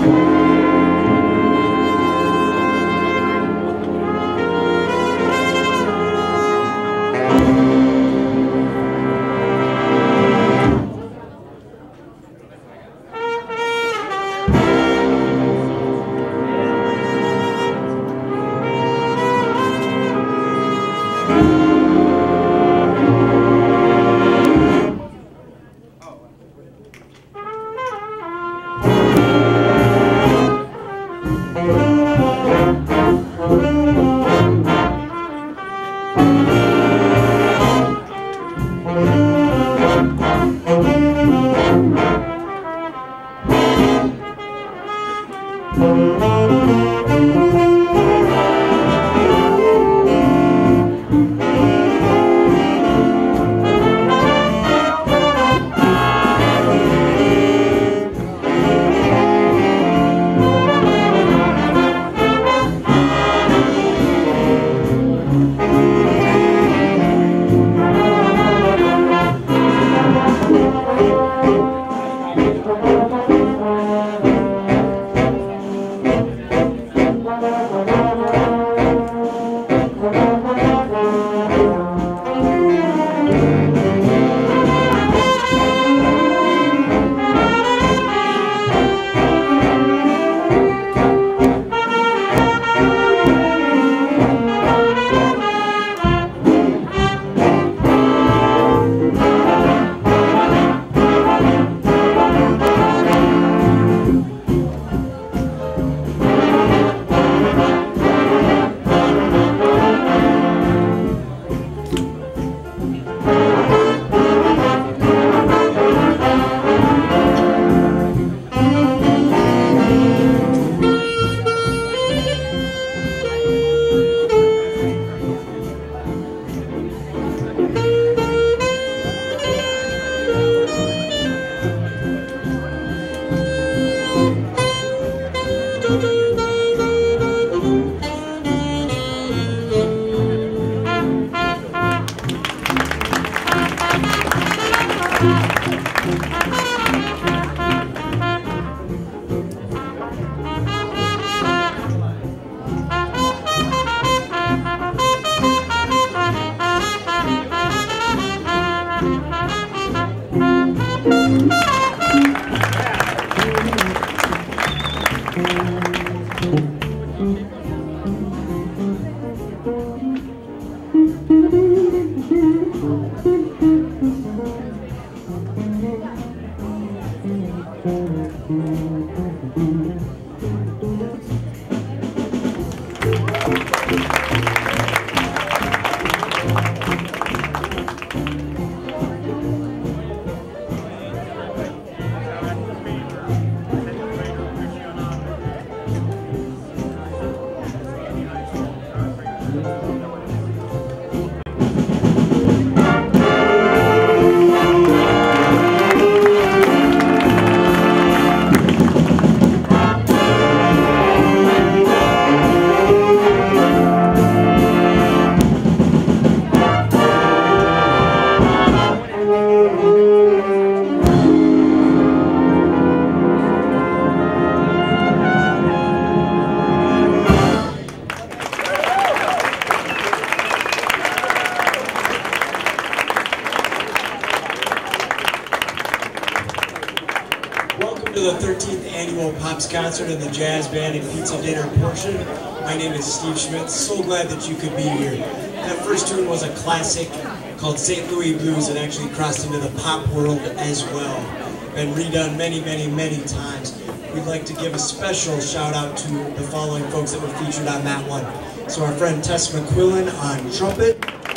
To the 13th annual Pops concert and the jazz band and pizza dinner portion. My name is Steve Schmidt. So glad that you could be here. That first tune was a classic called St. Louis Blues and actually crossed into the pop world as well. Been redone many, many, many times. We'd like to give a special shout out to the following folks that were featured on that one. So our friend Tess McQuillan on trumpet.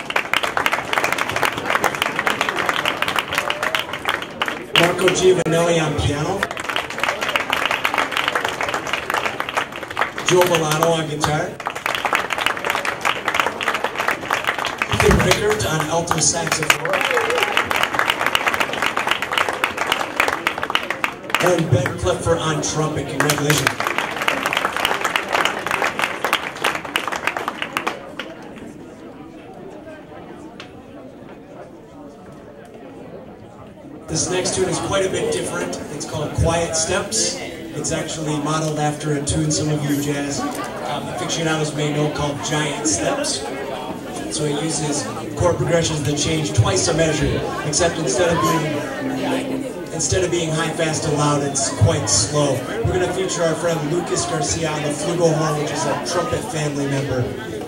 Marco Giovanelli on piano. Joe Milano on guitar, Ethan Rickert on alto saxophone, and Ben Clifford on trumpet. Congratulations. This next tune is quite a bit different. It's called Quiet Steps. It's actually modeled after a tune some of you jazz aficionados may know called Giant Steps. So it uses chord progressions that change twice a measure, except instead of being high, fast, and loud, it's quite slow. We're going to feature our friend Lucas Garcia on the flugelhorn, which is a trumpet family member.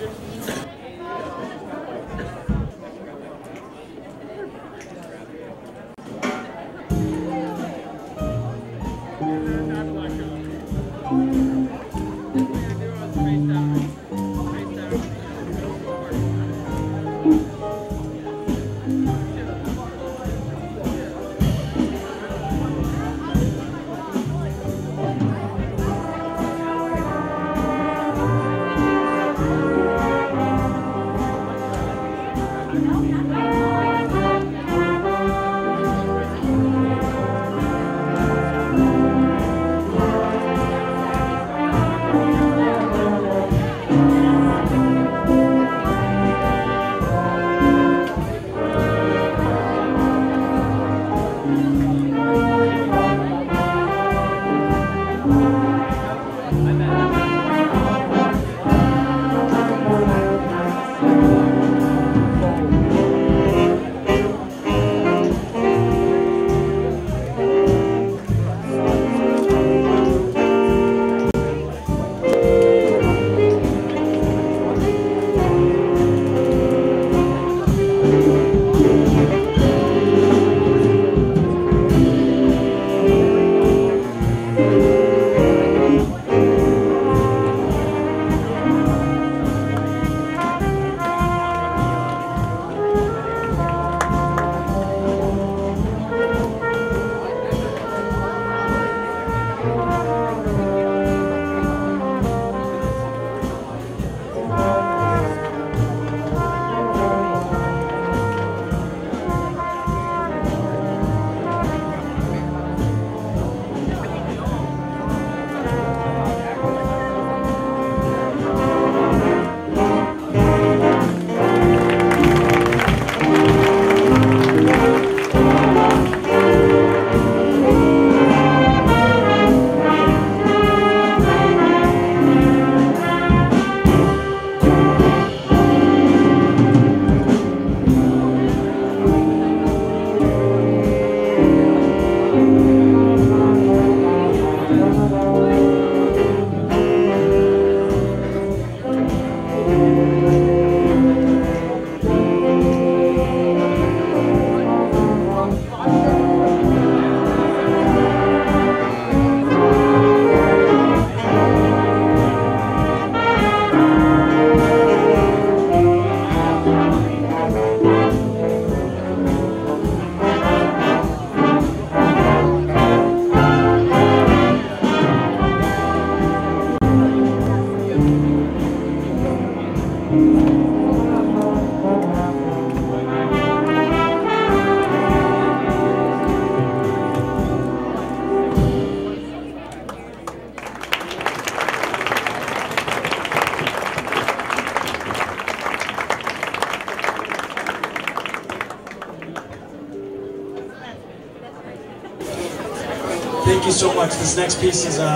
Thank you so much. This next piece is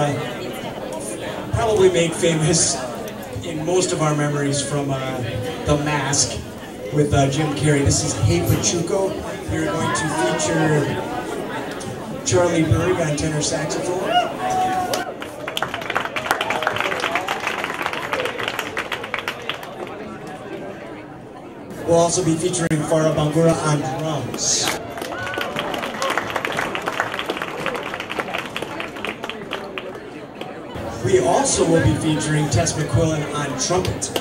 probably made famous in most of our memories from The Mask with Jim Carrey. This is Hey Pachuco. We're going to feature Charlie Berg on tenor saxophone. We'll also be featuring Farah Bangura on drums. We also will be featuring Tess McQuillan on trumpet.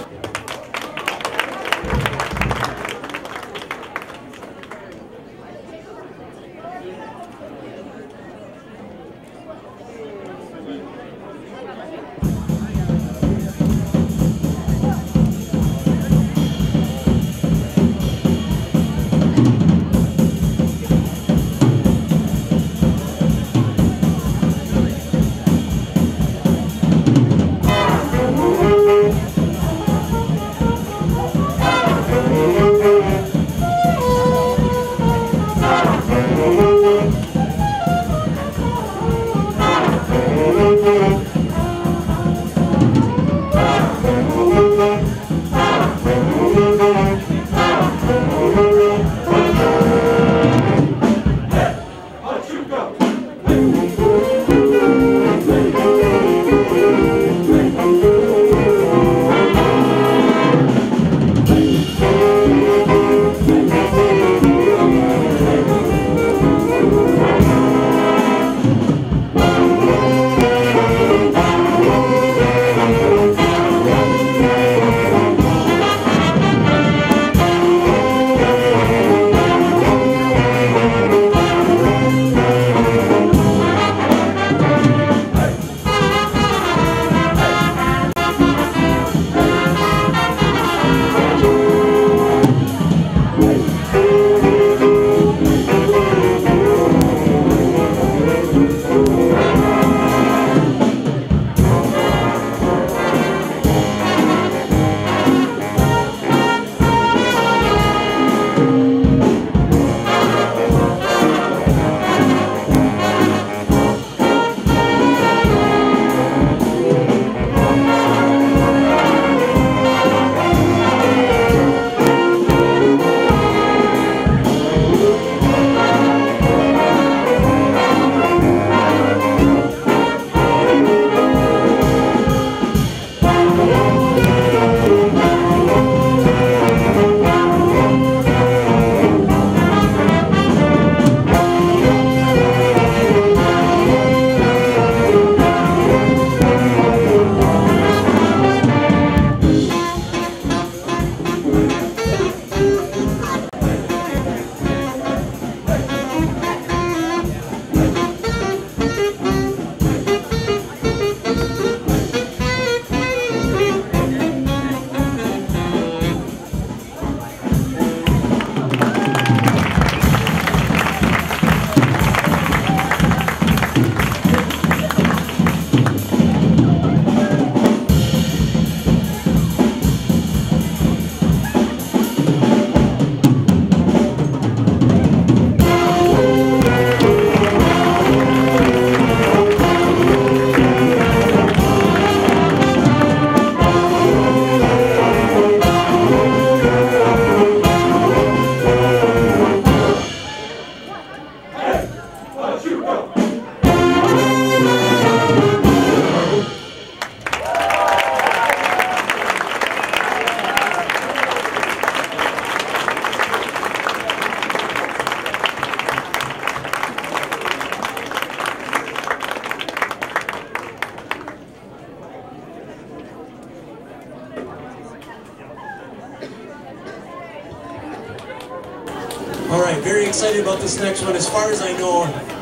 All right, very excited about this next one. As far as I know,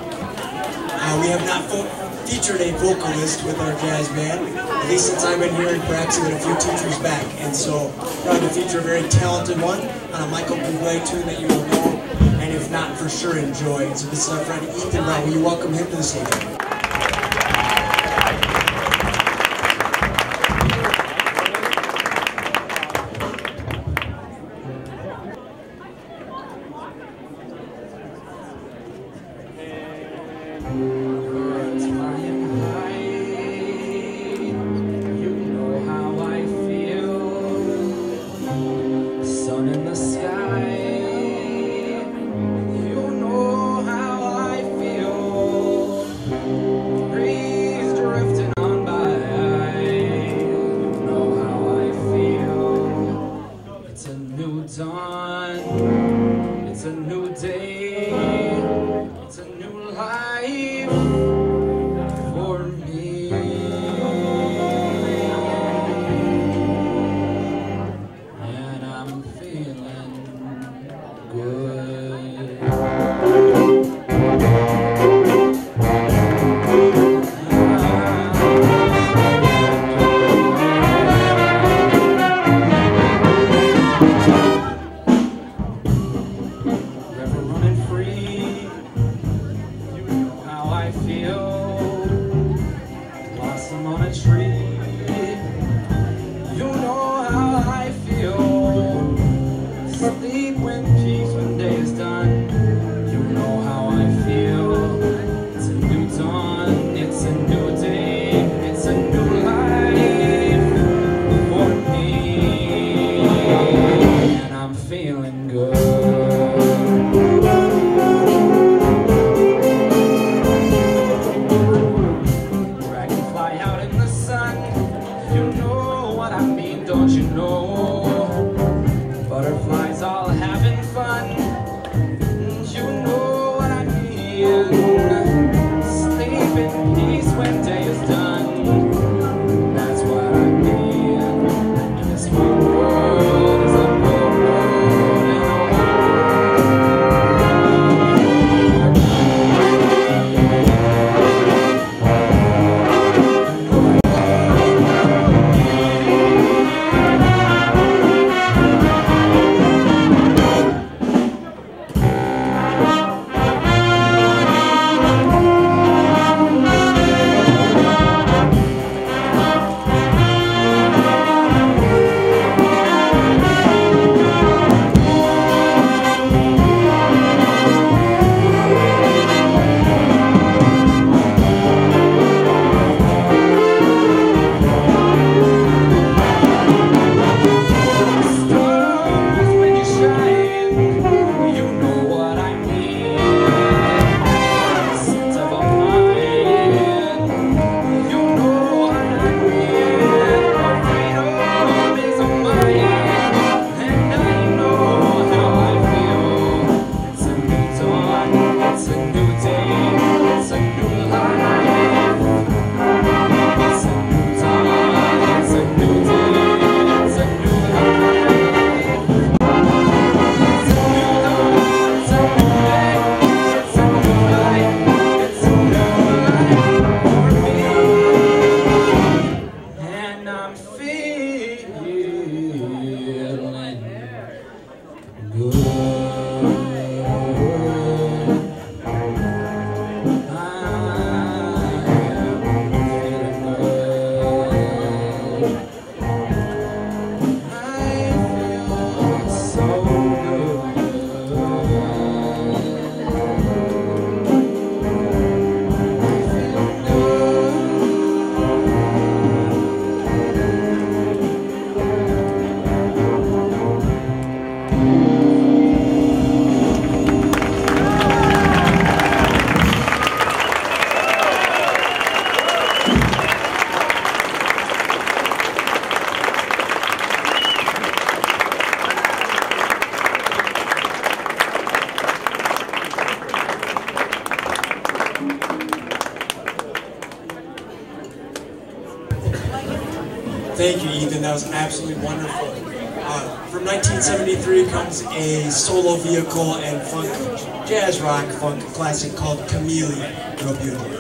we have not featured a vocalist with our jazz band, at least since I've been here, and perhaps even a few teachers back. And so, proud to feature a very talented one on a Michael Bublé tune that you will know, and if not, for sure enjoy. So this is our friend Ethan Brown. Will you welcome him to the stage? Thank you, Ethan. That was absolutely wonderful. For 1973 comes a solo vehicle and funk, jazz rock funk classic called Chameleon. Real beautiful.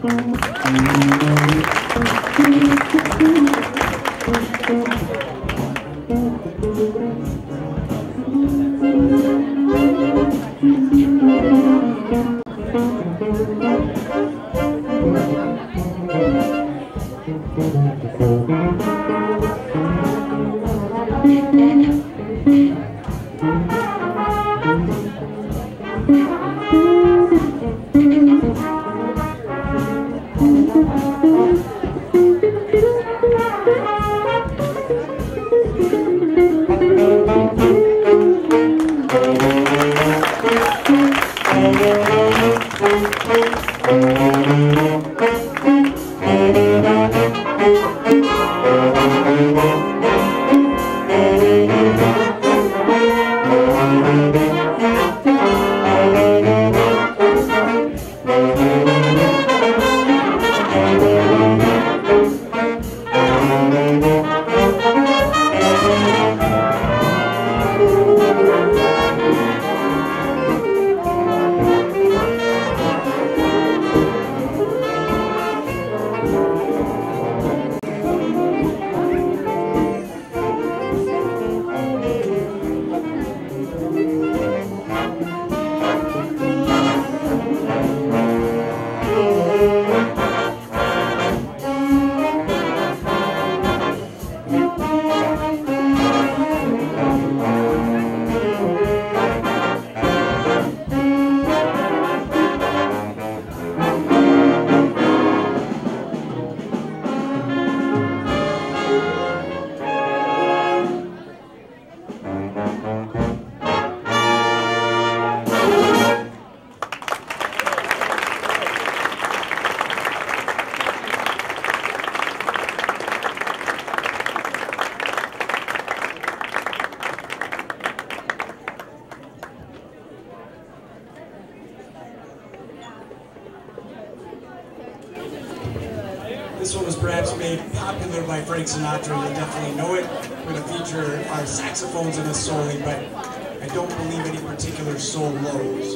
This one was perhaps made popular by Frank Sinatra. You'll definitely know it. We're going to feature our saxophones in a solo, but I don't believe any particular solos.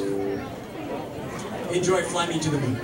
Enjoy Fly Me to the Moon.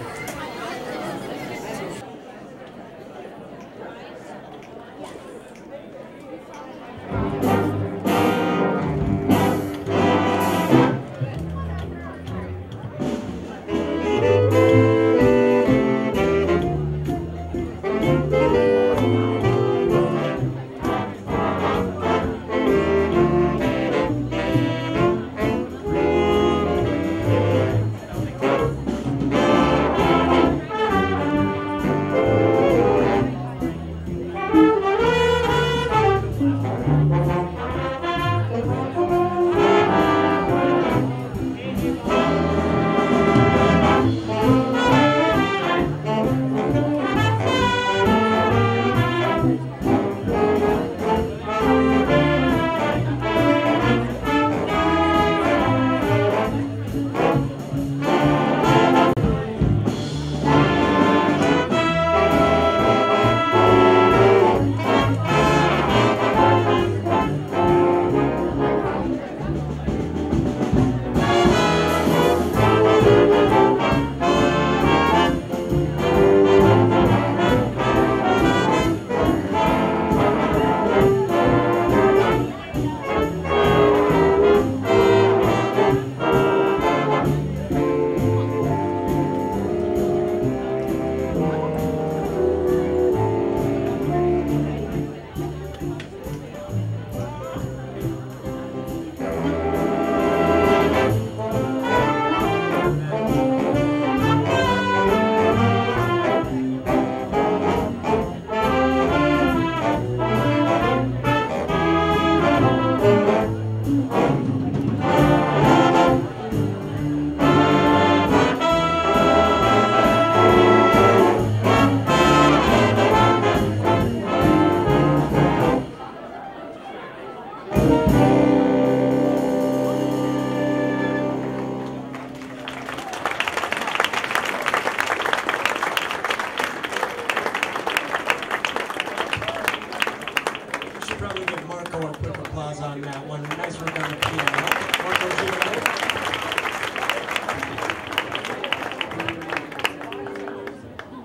on that one. Nice work on the piano. Marco, give it up.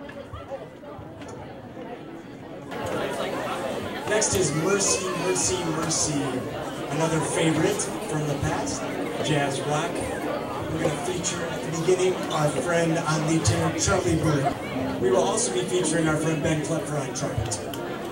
Next is Mercy, Mercy, Mercy, another favorite from the past, jazz rock. We're going to feature at the beginning our friend on lead tenor, Charlie Bird. We will also be featuring our friend Ben Klepfer on trumpet.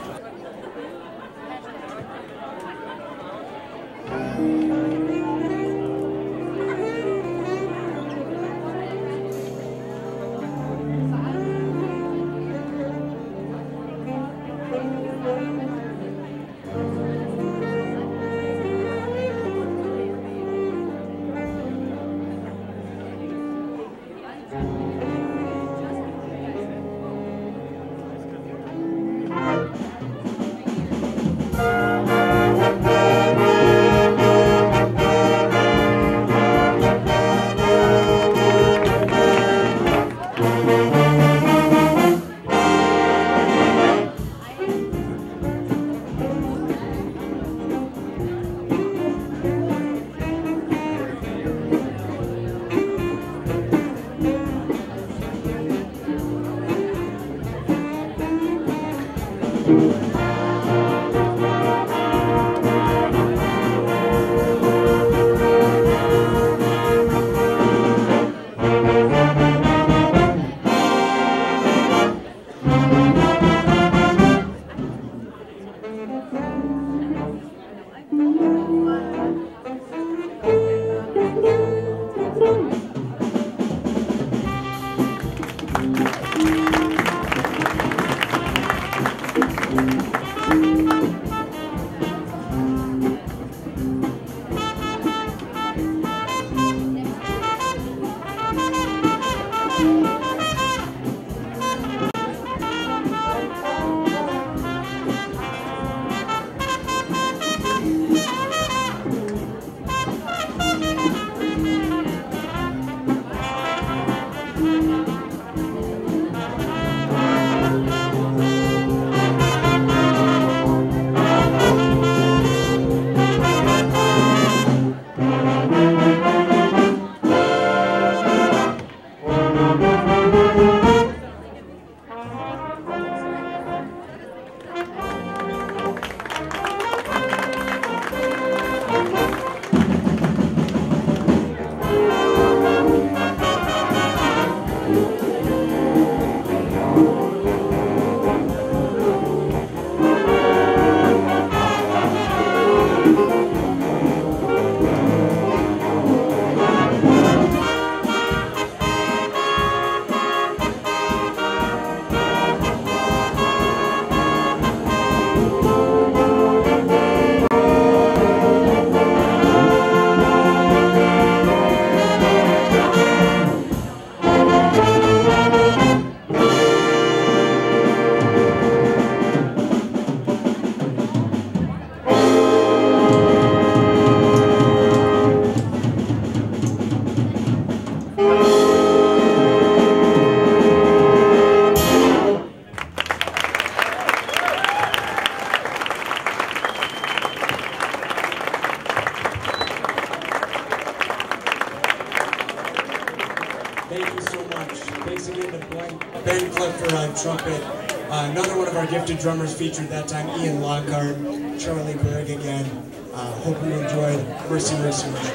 Thank you so much. Thanks again to Ben Klepfer on trumpet. Another one of our gifted drummers featured that time, Ian Lockhart, Charlie Berg again. Hope you enjoyed Mercy, Mercy, Mercy.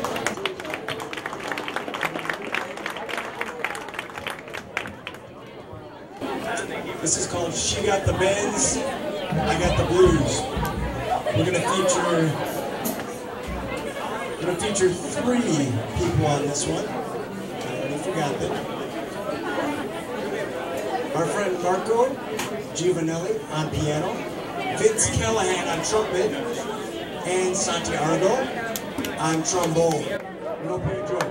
This is called She Got the Bends, I Got the Blues. We're gonna feature 3 people on this one. I forgot them. Our friend Marco Giovanelli on piano, Vince Callahan on trumpet, and Santiago on trombone. We hope you enjoy.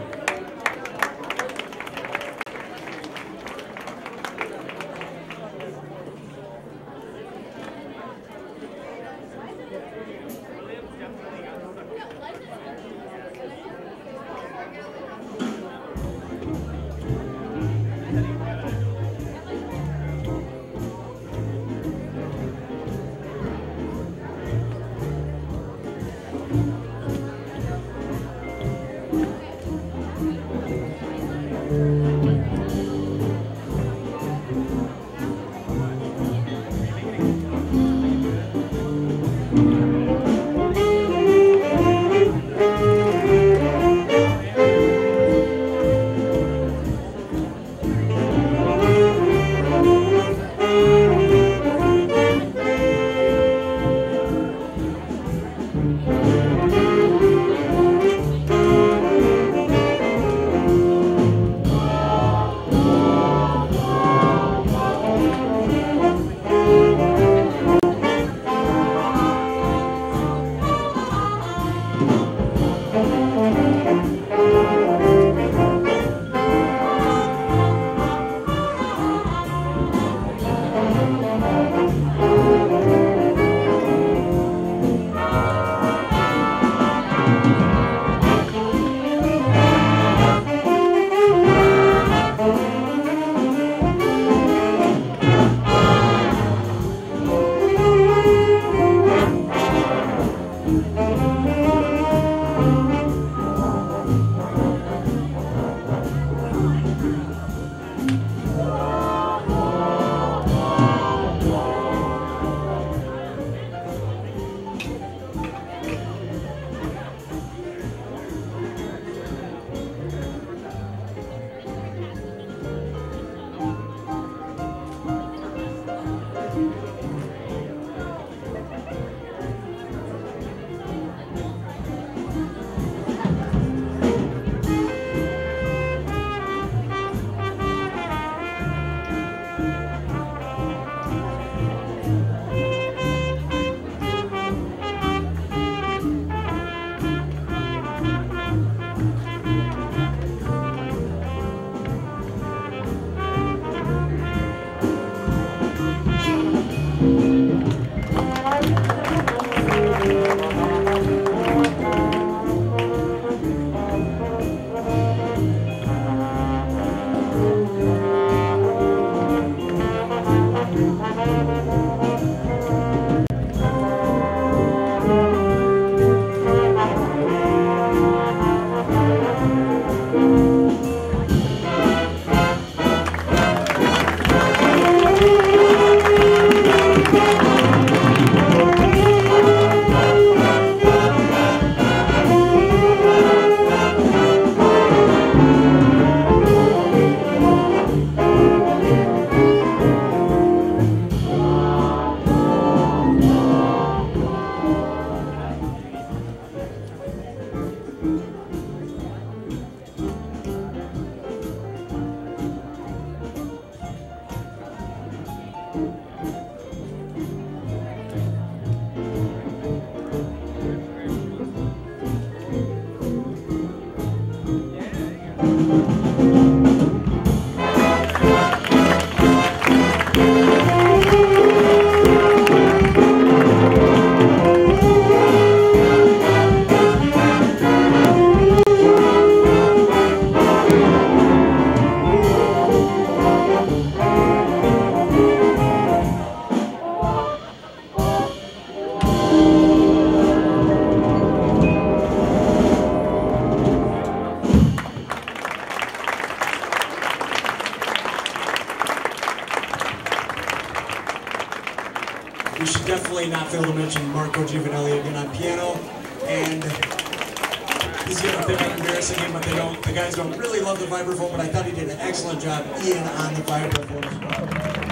We should definitely not fail to mention Marco Giovanelli again on piano, and he's getting a bit embarrassing him, but the guys don't really love the vibraphone, but I thought he did an excellent job Ian on the vibraphone as well.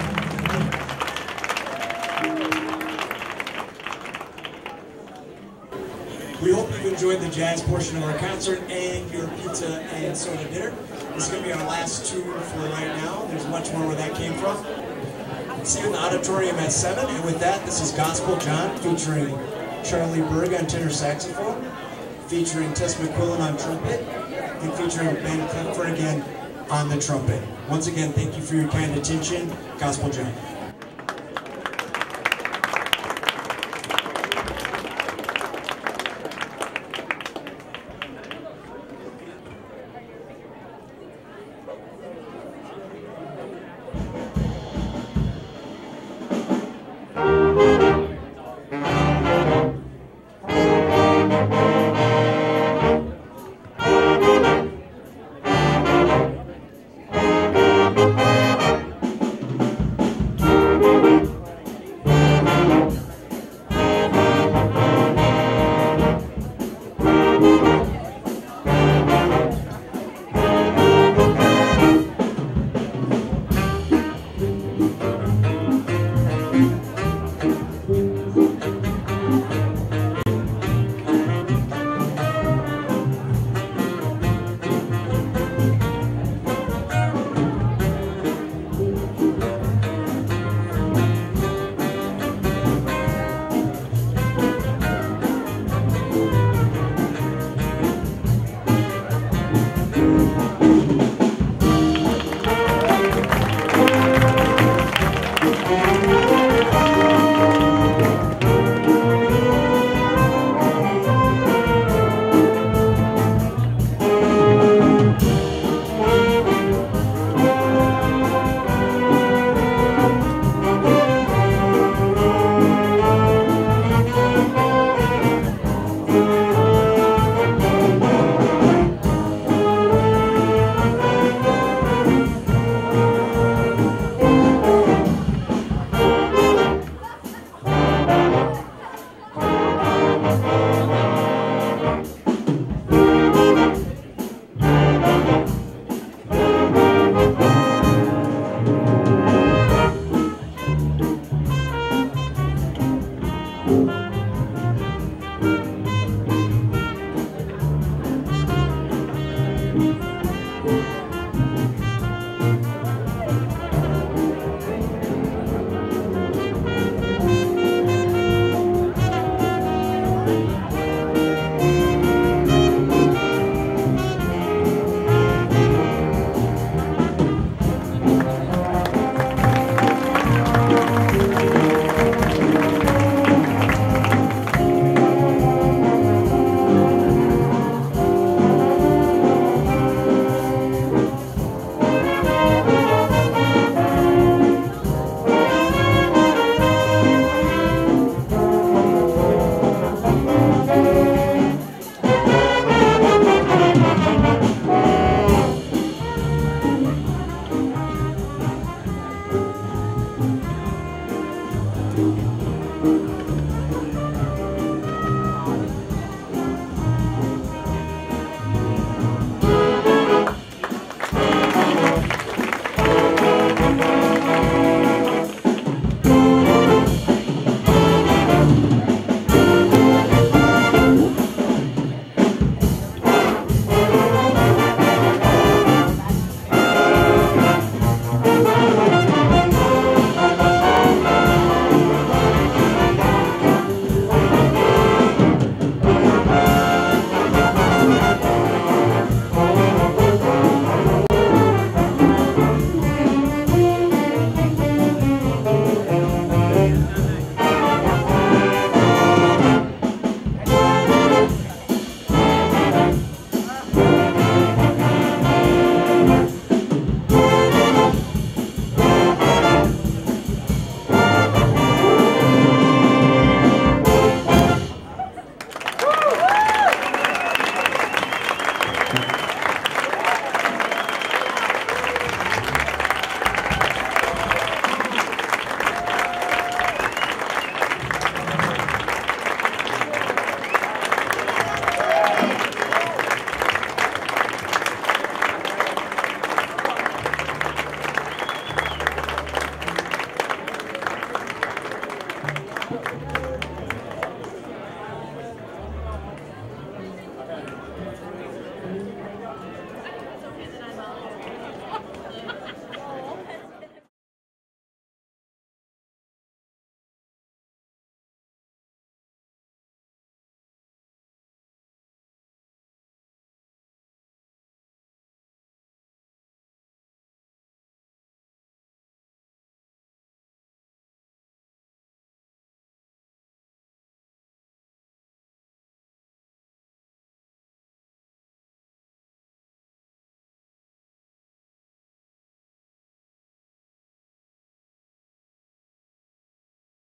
We hope you've enjoyed the jazz portion of our concert and your pizza and soda dinner. This is going to be our last tune for right now. There's much more where that came from. See you in the auditorium at 7, and with that, this is Gospel John featuring Charlie Berg on tenor saxophone, featuring Tess McQuillan on trumpet, and featuring Ben Kempfer again on the trumpet. Once again, thank you for your kind attention. Gospel John.